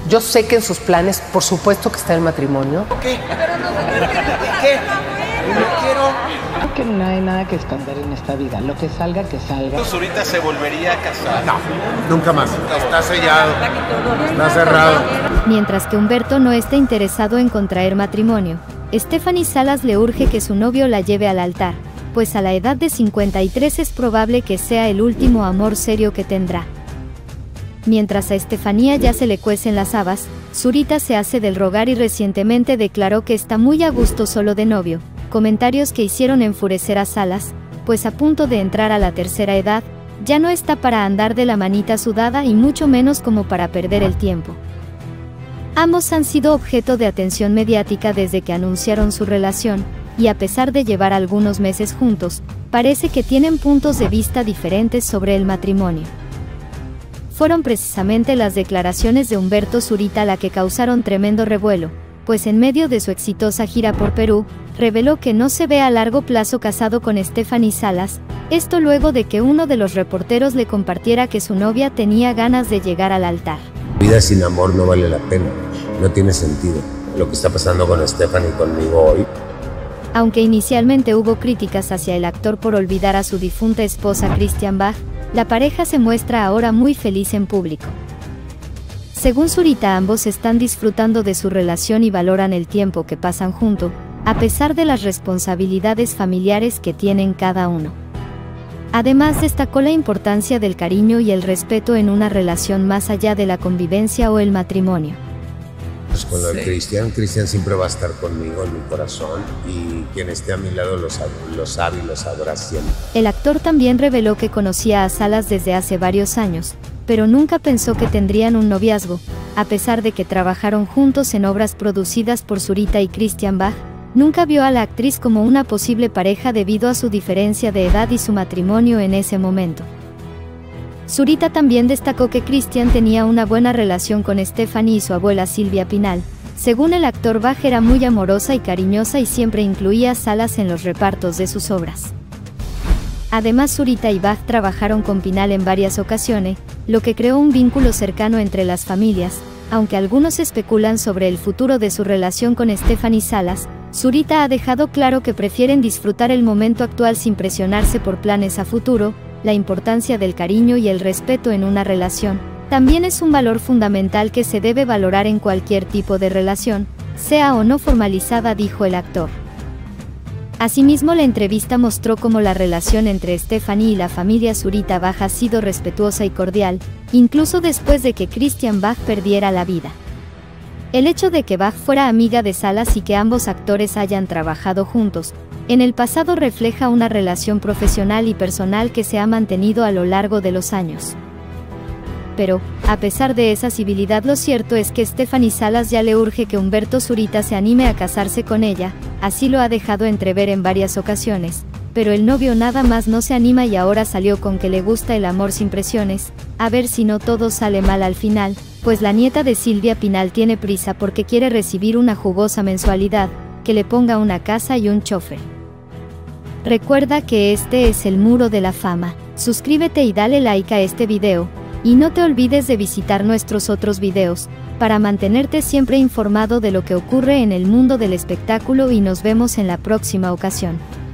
Yo sé que en sus planes, por supuesto que está el matrimonio. ¿Qué? ¿Qué? No quiero. Creo que no hay nada que esconder en esta vida. Lo que salga, que salga. ¿Zurita se volvería a casar? No, nunca más. Está sellado. Está cerrado. Mientras que Humberto no está interesado en contraer matrimonio, Stephanie Salas le urge que su novio la lleve al altar, pues a la edad de 53 es probable que sea el último amor serio que tendrá. Mientras a Estefanía ya se le cuecen las habas, Zurita se hace del rogar y recientemente declaró que está muy a gusto solo de novio, comentarios que hicieron enfurecer a Salas, pues a punto de entrar a la tercera edad, ya no está para andar de la manita sudada y mucho menos como para perder el tiempo. Ambos han sido objeto de atención mediática desde que anunciaron su relación, y a pesar de llevar algunos meses juntos, parece que tienen puntos de vista diferentes sobre el matrimonio. Fueron precisamente las declaraciones de Humberto Zurita la que causaron tremendo revuelo, pues en medio de su exitosa gira por Perú, reveló que no se ve a largo plazo casado con Stephanie Salas, esto luego de que uno de los reporteros le compartiera que su novia tenía ganas de llegar al altar. Vida sin amor no vale la pena, no tiene sentido. Lo que está pasando con Stephanie y conmigo hoy. Aunque inicialmente hubo críticas hacia el actor por olvidar a su difunta esposa Christian Bach, la pareja se muestra ahora muy feliz en público. Según Zurita, ambos están disfrutando de su relación y valoran el tiempo que pasan juntos, a pesar de las responsabilidades familiares que tienen cada uno. Además, destacó la importancia del cariño y el respeto en una relación más allá de la convivencia o el matrimonio. Pues con lo de Cristian siempre va a estar conmigo en mi corazón y quien esté a mi lado lo sabe y lo sabrá siempre. El actor también reveló que conocía a Salas desde hace varios años, pero nunca pensó que tendrían un noviazgo, a pesar de que trabajaron juntos en obras producidas por Zurita y Christian Bach. Nunca vio a la actriz como una posible pareja debido a su diferencia de edad y su matrimonio en ese momento. Zurita también destacó que Christian tenía una buena relación con Stephanie y su abuela Silvia Pinal. Según el actor, Bach era muy amorosa y cariñosa y siempre incluía a Salas en los repartos de sus obras. Además, Zurita y Bach trabajaron con Pinal en varias ocasiones, lo que creó un vínculo cercano entre las familias, aunque algunos especulan sobre el futuro de su relación con Stephanie Salas. Zurita ha dejado claro que prefieren disfrutar el momento actual sin presionarse por planes a futuro. La importancia del cariño y el respeto en una relación también es un valor fundamental que se debe valorar en cualquier tipo de relación, sea o no formalizada, dijo el actor. Asimismo, la entrevista mostró cómo la relación entre Stephanie y la familia Zurita Bach ha sido respetuosa y cordial, incluso después de que Christian Bach perdiera la vida. El hecho de que Bach fuera amiga de Salas y que ambos actores hayan trabajado juntos en el pasado refleja una relación profesional y personal que se ha mantenido a lo largo de los años. Pero, a pesar de esa civilidad, lo cierto es que Stephanie Salas ya le urge que Humberto Zurita se anime a casarse con ella, así lo ha dejado entrever en varias ocasiones, pero el novio nada más no se anima y ahora salió con que le gusta el amor sin presiones. A ver si no todo sale mal al final, pues la nieta de Silvia Pinal tiene prisa porque quiere recibir una jugosa mensualidad, que le ponga una casa y un chofer. Recuerda que este es el Muro de la Fama. Suscríbete y dale like a este video, y no te olvides de visitar nuestros otros videos, para mantenerte siempre informado de lo que ocurre en el mundo del espectáculo, y nos vemos en la próxima ocasión.